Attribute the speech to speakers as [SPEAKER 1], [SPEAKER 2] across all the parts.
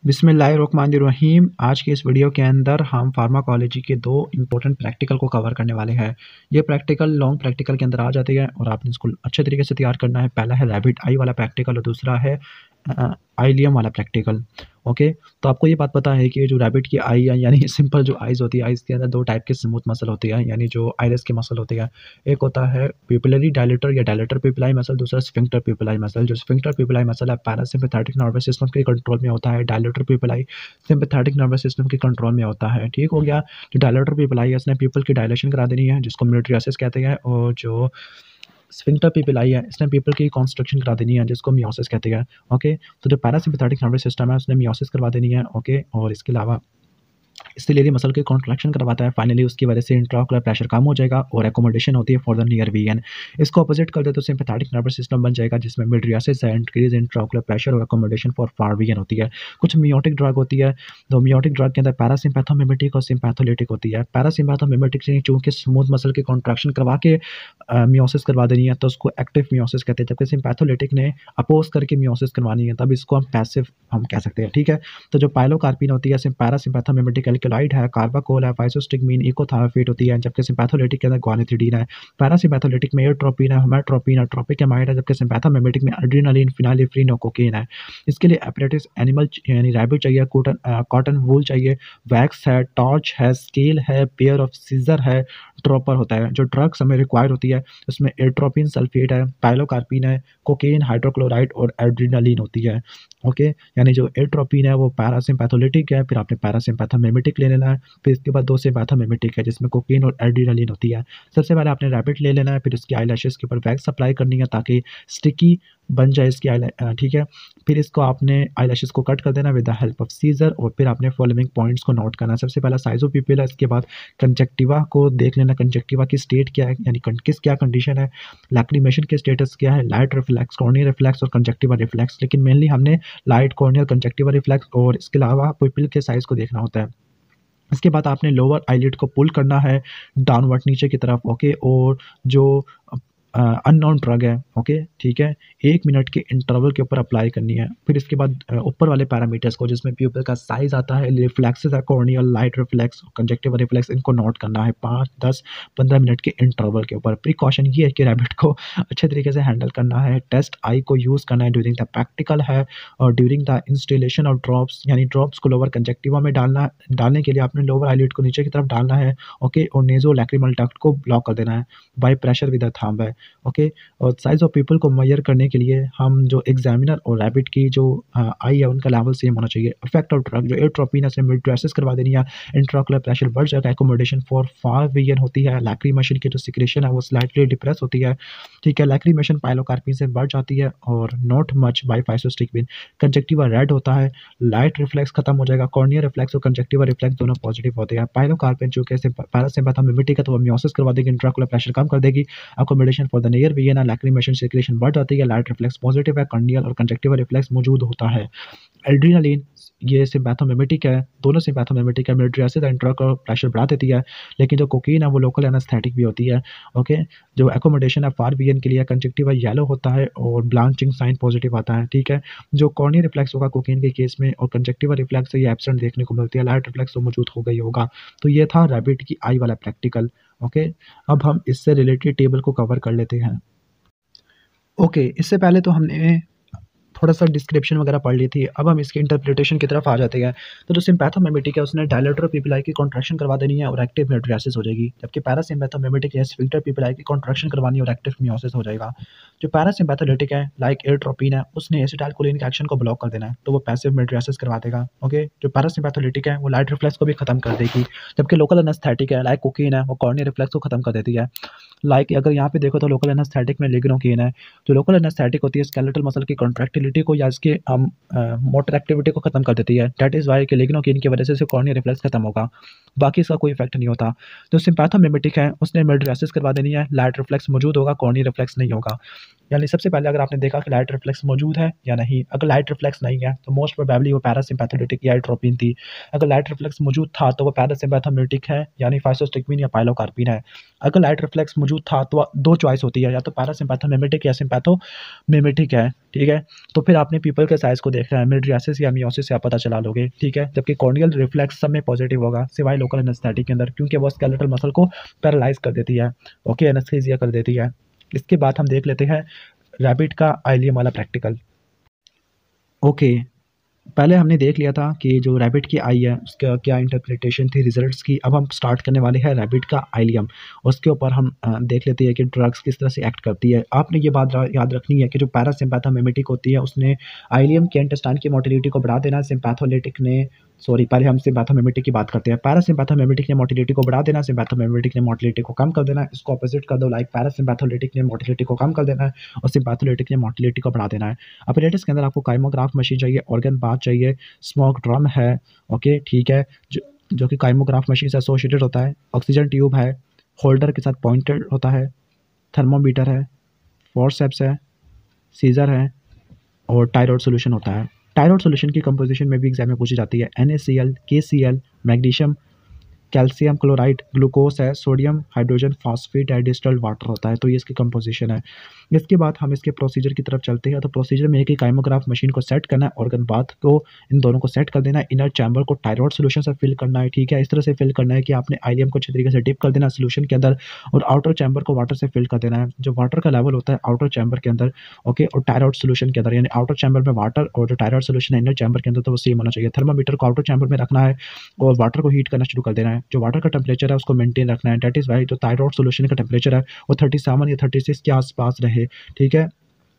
[SPEAKER 1] बिस्मिल्लाहिर्रहमानिर्रहीम। आज की इस वीडियो के अंदर हम फार्माकोलॉजी के दो इंपॉर्टेंट प्रैक्टिकल को कवर करने वाले हैं। ये प्रैक्टिकल लॉन्ग प्रैक्टिकल के अंदर आ जाती है और आपने इसको अच्छे तरीके से तैयार करना है। पहला है रैबिट आई वाला प्रैक्टिकल और दूसरा है आइलियम वाला प्रैक्टिकल। ओके, तो आपको ये बात पता है कि जो रैबिट की आई है यानी सिंपल जो आइज़ होती है, आइज़ के अंदर दो टाइप के स्मूथ मसल होती है यानी जो आइरिस की मसल होती है। एक होता है पिपिलरी डायलेटर या डायलेटर पिपिलाई मसल, दूसरा स्फिंक्टर पिपिलाई मसल। जो स्फिंक्टर पिपिलाई मसल है पैरासिम्पैथेटिक नर्वस सिस्टम के कंट्रोल में होता है, dilator pupillae sympathetic nervous system के कंट्रोल में होता है। ठीक हो गया। जो डायलेटर पिपिलाई है इसने पीपल की डायलेशन करा देनी है जिसको मिलिट्रियोसिस कहते हैं, और जो स्फिंक्टर पिपिलाई है इसने पीपल की कॉन्स्ट्रक्शन करा देनी है जिसको मियोसिस कहते हैं। ओके, तो जो पैरासिम्पैथेटिक नर्वस सिस्टम है उसने मियोसिस करवा देनी है। ओके, और इसके अलावा सिलेरी मसल की कॉन्ट्रैक्शन करवाता है। फाइनली उसकी वजह से इंट्राओकुलर प्रेशर कम हो जाएगा और एकोमोडेशन होती है फॉर द नियर वीएन। इसको अपोजिट कर दे तो सिम्पैथेटिक नर्वस सिस्टम बन जाएगा जिसमें मिडरियासिस है, इंक्रीज इंट्राओकुलर प्रेशर और एकोमोडेशन फॉर फार वीएन होती है। कुछ मियोटिक ड्रग होती है, तो मियोटिक ड्रग के अंदर पैरासिम्पैथोमिमेटिक और सिम्पैथोलिटिक होती है। पैरासिम्पैथोमिमेटिक से चूंकि स्मूथ मसल की कॉन्ट्रैक्शन करवा के मियोसिस करवा देनी है तो उसको एक्टिव मियोसिस कहते हैं, जबकि सिम्पैथोलिटिक ने अपोज करके मियोसिस करवानी है तब इसको हम पैसिव हम कह सकते हैं। ठीक है, तो जो पाइलोकार्पिन होती है पैरासिम्पैथोमिमेटिक एल्कलॉइड है, कार्बाकोल है, फाइसोस्टिग्मीन, इकोथायोफेट होती है, जबकि सिम्पैथोलिटिक के अंदर ग्वानिथिडीन है। पैरासिम्पैथोलिटिक में एट्रोपिन है, हेमेट्रोपिन है, ट्रोपिकेमाइड है, जबकि सिम्पैथोमिमेटिक में एड्रेनालिन, फिनाइलेफ्रिन और कोकीन है। इसके लिए एपरेटिस एनिमल यानी रैबिट चाहिए, कॉटन वूल चाहिए, वैक्स है, टॉर्च है, स्केल है, पेयर ऑफ सीजर है, ड्रॉपर होता है। जो ड्रग्स हमें रिक्वायर्ड होती है उसमें एट्रोपिन सल्फेट है, पाइलोकार्पिन है, कोकेन, हाइड्रोक्लोराइड और एड्रेनालिन होती है। ओके, यानी जो एट्रोपिन है वो पैरासिम्पैथोलिटिक है, फिर आपने पैरासिम्पैथोमिमेटिक ले लेना है, फिर इसके बाद दो सिम्पैथोमिमेटिक है जिसमें कोकीन और एड्रेनालिन होती है। सबसे पहले आपने रैबिट ले लेना है, फिर उसकी आईलैशेस के ऊपर वैक्स अप्लाई करनी है ताकि स्टिकी बन जाए इसकी ठीक है। फिर इसको आपने आईलैशेस को कट कर देना with the help of scissor और फिर आपने फॉलोइंग पॉइंट्स को नोट करना है। सबसे पहला साइज ऑफ पिपिल है, इसके बाद कंजक्टिवा को देख लेना, कंजक्टिवा की स्टेट क्या है यानी किस क्या कंडीशन है, लैक्रिमेशन के स्टेटस क्या है, लाइट रिफ्लेक्स, कॉर्नियल रिफ्लेक्स और कंजक्टिवा रिफ्लेक्स। लेकिन मेनली हमने लाइट, कॉर्नियल, कंजक्टिवा रिफ्लेक्स और इसके अलावा पिपिल के साइज को देखना होता है। इसके बाद आपने लोअर आईलिड को पुल करना है डाउनवर्ड नीचे की तरफ। ओके, और जो अननोन ड्रग है, ओके ठीक है, 1 मिनट के इंटरवल के ऊपर अप्लाई करनी है। फिर इसके बाद ऊपर वाले पैरामीटर्स को जिसमें प्यूपिल का साइज आता है, रिफ्लेक्सेस है, corneal, light reflex, conjunctiva reflex, इनको नोट करना है 5, 10, 15 मिनट के इंटरवल के ऊपर। प्रिकॉशन ये है कि रैबिट को अच्छे तरीके से हैंडल करना है। टेस्ट आई को यूज़ करना है ड्यूरिंग द प्रैक्टिकल है और during the installation of drops, यानी ड्रॉप्स को लोअर कंजक्टिवा में डालने के लिए आपने लोअर आईलिड को नीचे की तरफ डालना है। ओके, और नेजो लैक्रिमल डक्ट को ब्लॉक कर देना है by pressure with a thumb है। ओके, और साइज ऑफ पीपल को मेजर करने के लिए हम जो एग्जामिनर और रैबिट की जो आई है उनका लेवल सेम होना चाहिए। इफेक्ट ऑफ ड्रग, जो एट्रोपिन है मिडट्रेसिस करवा देनी है, इंट्राओकुलर प्रेशर बढ़ जाएगा, एकोमोडेशन फॉर फार वीएन होती है, लैक्रिमेशन की जो सिक्रेशन है वो स्लाइटली डिप्रेस होती है। ठीक है, लैक्रिमेशन पाइलोकार्पिन से बढ़ जाती है और not much by physostigmine. Conjunctiva red होता है, लाइट रिफ्लेक्स खत्म हो जाएगा, कॉर्नियल रिफ्लेक्स और कंजक्टिवा रिफ्लेक्स दोनों पॉजिटिव होते हैं। पाइलोकार्पिन जो कि पैरासिम्पैथोमिमेटिक है तो वो मियोसिस करवा देगी, इंट्राओकुलर प्रेशर कम कर देगी, accommodation for the near vision, lacrimation secretion बढ़ जाती है, लाइट रिफ्लेक्स पॉजिटिव है, कॉर्नियल और कंजक्टिवा रिफ्लेक्स मौजूद होता है। एड्रेनालिन ये सिम्पैथोमिमेटिक है, दोनों सिम्पैथोमिमेटिक है, मिलिट्रियोसिस इंट्राओकुलर प्रेशर बढ़ा देती है, लेकिन जो कोकीन है वो लोकल एनेस्थेटिक भी होती है। ओके, जो एकोमोडेशन है फार वीएन के लिए, कंजक्टिवा येलो होता है और ब्लांचिंग साइन पॉजिटिव आता है। ठीक है, जो कॉर्नियल रिफ्लेक्स होगा कोकीन के केस में और कंजक्टिवा रिफ्लेक्स ये एब्सेंट देखने को मिलती है, लाइट रिफ्लेक्स तो मौजूद हो गई होगा। तो ये था रैबिट की आई वाला प्रैक्टिकल। ओके, अब हम इससे रिलेटेड टेबल को कवर कर लेते हैं। ओके, इससे पहले तो हमने थोड़ा-सा डिस्क्रिप्शन वगैरह पढ़ ली थी, अब हम इसके इंटरप्रिटेशन की तरफ आ जाते हैं। तो जो सिम्पैथोमिमेटिक है उसने डायलेटर पिपिलाई की कॉन्ट्रैक्शन करवा देनी है और एक्टिव मिलिट्रियोसिस हो जाएगी, जबकि पैरासिम्पैथोमिमेटिक है स्फिंक्टर पिपिलाई की कॉन्ट्रैक्शन करवानी है और एक्टिव मियोसिस हो जाएगा। जो पैरासिम्पैथोलिटिक है लाइक एट्रोपिन है उसने एसिटाइलकोलिन के एक्शन को ब्लॉक कर देना है तो वो पैसिव मिलिट्रियोसिस करवा देगा। ओके, जो पैरासिम्पैथोलिटिक है वो लाइट रिफ्लेक्स को भी खत्म कर देगी, जबकि लोकल एनेस्थेटिक है लाइक कोकीन है वो कॉर्नियल रिफ्लेक्स को खत्म कर देती है। लाइक अगर यहाँ पे देखो तो लोकल एनेस्थेटिक में लिग्नोकीन है, जो लोकल एनेस्थेटिक होती है स्केलेटल मसल की कॉन्ट्रैक्टिलिटी को या इसके मोटर एक्टिविटी को खत्म कर देती है। दैट इज़ वाई कि लिग्नोकीन की वजह से कॉर्नियल रिफ्लेक्स खत्म होगा। बाकी इसका कोई इफेक्ट नहीं होता। जो सिम्पैथोमिमेटिक है उसने मिड-रेसिस करवा देनी है, लाइट रिफ्लेक्स मौजूद होगा, कॉर्नियल रिफ्लेक्स नहीं होगा। यानी सबसे पहले अगर आपने देखा कि लाइट रिफ्लेक्स मौजूद है या नहीं, अगर लाइट रिफ्लेक्स नहीं है तो मोस्ट प्रोबेबली वो पैरासिम्पैथोलिटिक या एट्रोपिन थी। अगर लाइट रिफ्लेक्स मौजूद था तो वो पैरासिम्पैथोमिमेटिक है यानी फाइसोस्टिग्मिन या पाइलोकार्पिन है। अगर लाइट रिफ्लेक्स मौजूद था तो दो चॉइस होती है, या तो पैरासिम्पैथोमिमेटिक या सिम्पैथोमिमेटिक है, ठीक है? तो फिर आपने पीपल के साइज़ को देखना है, मिड-रेसिस या मियोसिस से आप पता चला लोगे, ठीक है? जबकि कॉर्नियल रिफ्लेक्स सब में पॉजिटिव होगा सिवाय लोकल एनेस्थेटिक के अंदर, क्योंकि वो स्केलेटल मसल को पैरालाइज़ कर देती है, ओके, एनेस्थीसिया कर देती है। इसके बाद हम देख लेते हैं रैबिट का आइलियम वाला प्रैक्टिकल। ओके, पहले हमने देख लिया था कि जो रैबिट की आई है उसका क्या इंटरप्रिटेशन थी रिजल्ट्स की। अब हम स्टार्ट करने वाले हैं रैबिट का आइलियम। उसके ऊपर हम देख लेते हैं कि ड्रग्स किस तरह से एक्ट करती है। आपने ये बात याद रखनी है कि जो पैरासिम्पैथोमिमेटिक होती है उसने आइलियम के इंटेस्टाइन की मोटिलिटी को बढ़ा देना, सिम्पैथोलिटिक ने सॉरी पहले हम सिम्पैथोमिमेटिक की बात करते हैं। पैरासिम्पैथोमिमेटिक ने मोटिलिटी को बढ़ा देना, सिम्पैथोमिमेटिक ने मोटिलिटी को कम कर देना। इसको ऑपोजिट कर दो, लाइक पैरासिम्पैथोलिटिक ने मोटिलिटी को कम कर देना है और सिम्पैथोलिटिक ने मोटिलिटी को बढ़ा देना है। अपरेटस के अंदर आपको काइमोग्राफ मशीन चाहिए, ऑर्गन बाथ चाहिए, स्मोक ड्रम है, ओके, ठीक है, जो कि काइमोग्राफ मशीन से एसोसिएटेड होता है, ऑक्सीजन ट्यूब है, होल्डर के साथ पॉइंटेड होता है, थर्मोमीटर है, फोर्सेप्स है, सीजर है और टायरॉइड सॉल्यूशन होता है। टायरॉइड सॉल्यूशन की कंपोजिशन में भी एग्जाम में पूछी जाती है। NaCl, KCl, magnesium, calcium chloride, glucose है, सोडियम हाइड्रोजन फॉस्फेट है, डिस्टिल्ड वाटर होता है। तो ये इसकी कंपोजिशन है। इसके बाद हम इसके प्रोसीजर की तरफ चलते हैं। तो प्रोसीजर में एक ही काइमोग्राफ मशीन को सेट करना है, ऑर्गन बाथ को, इन दोनों को सेट कर देना है, इनर चैम्बर को टायरॉइड सॉल्यूशन से फिल करना है, ठीक है? इस तरह से फिल करना है कि आपने आइलियम को अच्छी तरीके से डिप कर देना है सॉल्यूशन के अंदर और आउटर चैम्बर को वाटर से फिल कर देना है। जो वाटर का लेवल होता है आउटर चैम्बर के अंदर, ओके, और टायरॉइड सॉल्यूशन के अंदर, यानी आउटर चैम्बर में वाटर और जो टायरॉइड सॉल्यूशन है इनर चैम्बर के अंदर, तो वो सेम होना चाहिए। थर्मामीटर को आउटर चैम्बर में रखना है और वाटर को हीट करना शुरू कर देना है। जो वाटर का टेम्परेचर है उसको मेंटेन रखना है। दैट इज़ वाई जो थायरॉइड सॉल्यूशन का टेम्परेचर है वो 37 या 36 के आसपास रहे, ठीक है?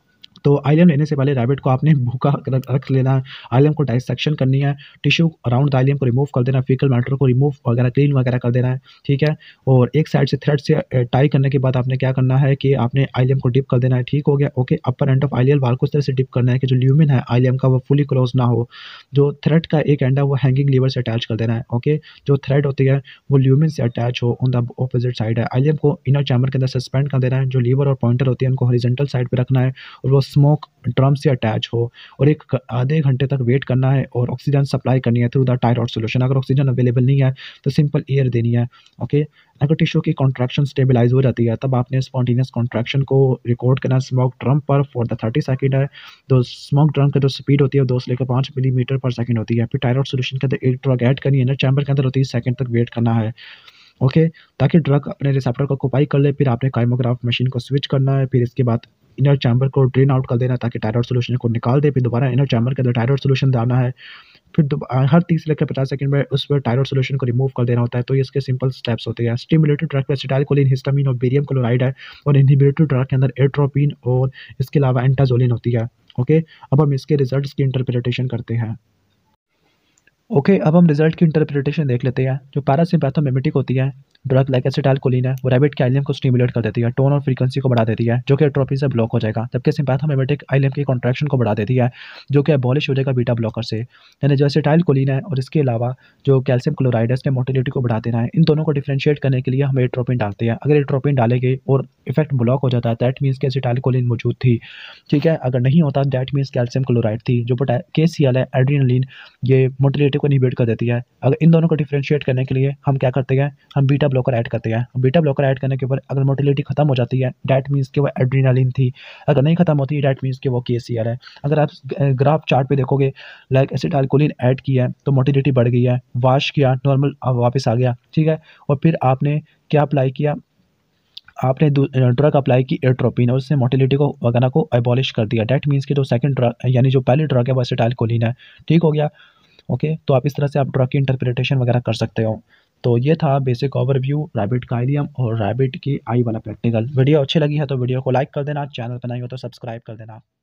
[SPEAKER 1] तो आइलियम लेने से पहले रैबिट को आपने भूखा रख लेना है। आइलियम को डाइसेक्शन करनी है, टिश्यू अराउंड द आइलियम को रिमूव कर देना है, फीकल मैटर को रिमूव वगैरह क्लीन वगैरह कर देना है, ठीक है? और एक साइड से थ्रेड से टाई करने के बाद आपने क्या करना है कि आपने आइलियम को डिप कर देना है, ठीक हो गया? Okay, upper end of ileal wall को इस तरह से डिप करना है कि जो ल्यूमेन है आइलियम का वो फुली क्लोज ना हो। जो थ्रेड का एक एंड है वो हैंगिंग लीवर से अटैच कर देना है, ओके? जो थ्रेड होती है वो ल्यूमेन से अटैच हो ऑन द ऑपोजिट साइड है। आइलियम को इनर चैम्बर के अंदर सस्पेंड कर देना है। जो लीवर और पॉइंटर होती है उनको हॉरिजॉन्टल साइड पे रखना है और वो स्मोक ड्रम से अटैच हो और एक आधे घंटे तक वेट करना है और ऑक्सीजन सप्लाई करनी है थ्रू द टायरॉइड सॉल्यूशन। अगर ऑक्सीजन अवेलेबल नहीं है तो सिंपल एयर देनी है, ओके? अगर टिश्यू की कॉन्ट्रैक्शन स्टेबलाइज हो जाती है तब आपने स्पॉन्टेनियस कॉन्ट्रैक्शन को रिकॉर्ड करना स्मोक ड्रम पर फॉर द 30 सेकंड है। तो स्मोक ड्रम की जो स्पीड होती है 2 से लेकर 5 मिलीमीटर पर सेकंड होती है। फिर टायरॉइड सॉल्यूशन के अंदर एक ड्रग ऐड करनी है, इनर चैम्बर के अंदर 30 सेकंड तक वेट करना है, ओके, ताकि ड्रग अपने रिसेप्टर को ऑक्यूपाई कर ले। फिर आपने काइमोग्राफ मशीन को स्विच करना है। फिर इसके बाद इनर चैम्बर को ड्रेन आउट कर देना ताकि टायरॉइड सॉल्यूशन को निकाल दे। फिर दोबारा इनर चैम्बर के अंदर टायरॉइड सॉल्यूशन डालना है। फिर हर 30 से लेकर 50 सेकंड में उस पर टायरॉइड सॉल्यूशन को रिमूव कर देना होता है। तो ये इसके सिंपल स्टेप्स होते हैं। स्टिमुलेटेड ड्रग में एसिटाइलकोलिन, हिस्टामिन और बेरियम क्लोराइड है और इनहिबिटेड ड्रग के अंदर एट्रोपिन और इसके अलावा एंटाजोलिन होती है, ओके? अब हम इसके रिजल्ट्स की इंटरप्रिटेशन करते हैं। ओके, अब हम रिजल्ट की इंटरप्रिटेशन देख लेते हैं। जो पैरासिम्पैथोमिमेटिक होती है ड्रग लाइक एसिटाइलकोलिन है, वो रैबिट के आइलियम को स्टिमुलेट कर देती है, टोन और फ्रीक्वेंसी को बढ़ा देती है, जो कि एट्रोपी से ब्लॉक हो जाएगा। जबकि सिम्पैथोमिमेटिक आइलियम की कॉन्ट्रैक्शन को बढ़ा देती है, जो कि एबॉलिश हो जाएगा बीटा ब्लॉकर से। यानी जो एसिटाइलकोलिन है और इसके अलावा जो कैल्शियम क्लोराइड है इसने मोटिलिटी को बढ़ा देना है। इन दोनों को डिफरेंशिएट करने के लिए हम एट्रोपिन डालते हैं। अगर एट्रोपिन डालेंगे और इफेक्ट ब्लॉक हो जाता है दैट मीन्स कि एसिटाइलकोलिन मौजूद थी, ठीक है? अगर नहीं होता दैट मीन्स कैल्शियम क्लोराइड थी। जो KCl है, एड्रेनालिन, ये मोटिलिटी को इनहिबिट कर देती है। अगर इन दोनों को डिफरेंशिएट करने के लिए हम क्या करते हैं, हम बीटा ब्लॉकर ऐड करते हैं। बीटा ब्लॉकर ऐड करने के ऊपर अगर मोटिलिटी खत्म हो जाती है दैट मीन्स कि वो एड्रेनालिन थी। अगर नहीं खत्म होती दैट मीन्स कि वो KCl है। अगर आप ग्राफ चार्ट पे देखोगे लाइक एसिटाइलकोलिन ऐड किया है तो मोटिलिटी बढ़ गई है, वॉश किया नॉर्मल वापस आ गया, ठीक है? और फिर आपने क्या अप्लाई किया, आपने ड्रग अप्लाई की एट्रोपिन और उसने मोटिलिटी को वगैरह को एबॉलिश कर दिया। दैट मीन्स कि जो सेकंड ड्रग यानी जो पहली ड्रग है वो एसिटाइलकोलिन है, ठीक हो गया? ओके, तो आप इस तरह से आप ड्रग की इंटरप्रिटेशन वगैरह कर सकते हो। तो ये था बेसिक ओवरव्यू रैबिट का आइलियम और रैबिट की आई वाला प्रैक्टिकल। वीडियो अच्छी लगी है तो वीडियो को लाइक कर देना, चैनल पर नहीं हो तो सब्सक्राइब कर देना।